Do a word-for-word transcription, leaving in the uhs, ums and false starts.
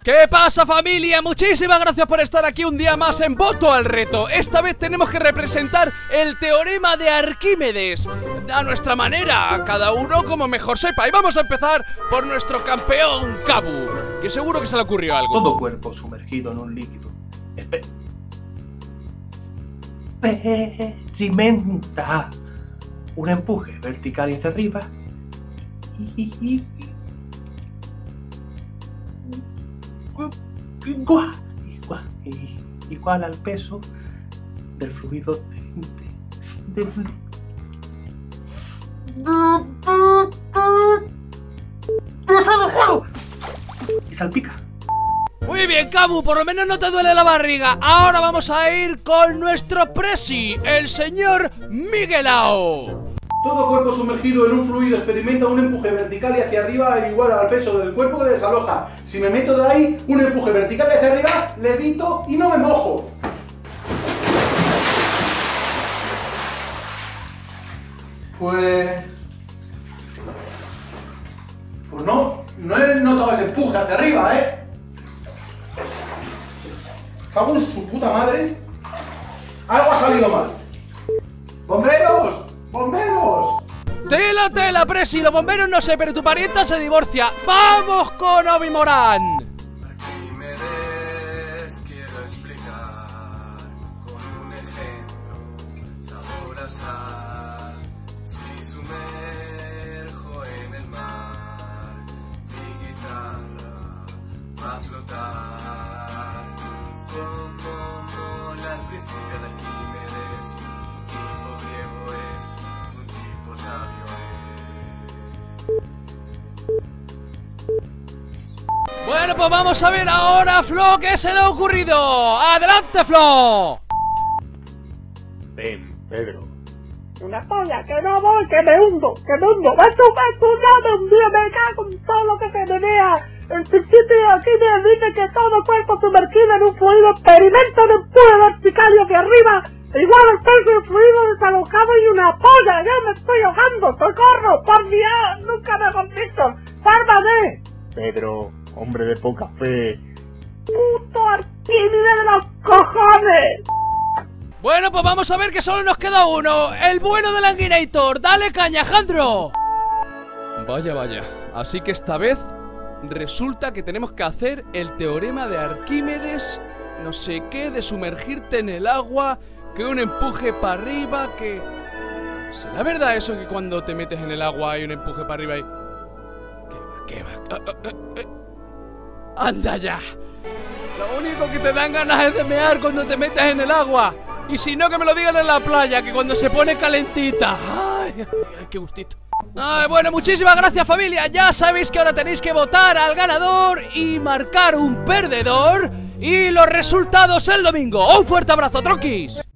¿Qué pasa, familia? Muchísimas gracias por estar aquí un día más en Voto al Reto. Esta vez tenemos que representar el teorema de Arquímedes a nuestra manera, cada uno como mejor sepa. Y vamos a empezar por nuestro campeón Cabu, que seguro que se le ocurrió algo. Todo cuerpo sumergido en un líquido Espe experimenta un empuje vertical hacia arriba y igual, igual, igual al peso del fluido de, de, de, y salpica. Muy bien, Cabu, por lo menos no te duele la barriga. Ahora vamos a ir con nuestro presi, el señor Miguelao. Todo cuerpo sumergido en un fluido experimenta un empuje vertical y hacia arriba igual al peso del cuerpo que desaloja. Si me meto de ahí, un empuje vertical y hacia arriba, levito y no me mojo. Pues... Pues no, no he notado el empuje hacia arriba, ¿eh? Cago en su puta madre. Algo ha salido mal. ¡Bomberos! ¡Bomberos! Tela, tela, presi, los bomberos no sé, pero tu parienta se divorcia. ¡Vamos con Obi Morán! Arquímedes quiero explicar con un ejemplo, sabor a sal. Si sumerjo en el mar, mi guitarra va a flotar. Como mola al principio de Arquímedes, un tipo griego es un tipo sabio es. Bueno, pues vamos a ver ahora, Flo, ¿qué se le ha ocurrido? ¡Adelante, Flo! Ven, Pedro. Una polla, que no voy, que me hundo, que me hundo. ¡Me subo, ya me hundí, me cago en todo lo que se me vea! El principio aquí me dice que todo cuerpo sumergido en un fluido experimenta un empuje vertical y hacia arriba, igual al peso del fluido desalojado y una polla. ¡Ya me estoy ahogando! ¡Socorro! ¡Por Dios! ¡Nunca me han visto! ¡Sálvame! Pedro, hombre de poca fe. ¡Puto Arquímedes de los cojones! Bueno, pues vamos a ver que solo nos queda uno. El bueno del Anguinator. ¡Dale caña, Jandro! Vaya, vaya. Así que esta vez resulta que tenemos que hacer el teorema de Arquímedes, no sé qué, de sumergirte en el agua, que un empuje para arriba, que... ¿Será verdad eso que cuando te metes en el agua hay un empuje para arriba y... ¿Qué va? ¿Qué va? Ah, ah, ah. ¡Anda ya! Lo único que te dan ganas es de mear cuando te metes en el agua. Y si no, que me lo digan en la playa, que cuando se pone calentita. ¡Ay, ay, ay, qué gustito! Ay, bueno, muchísimas gracias, familia. Ya sabéis que ahora tenéis que votar al ganador y marcar un perdedor. Y los resultados el domingo. ¡Un fuerte abrazo, tronquis!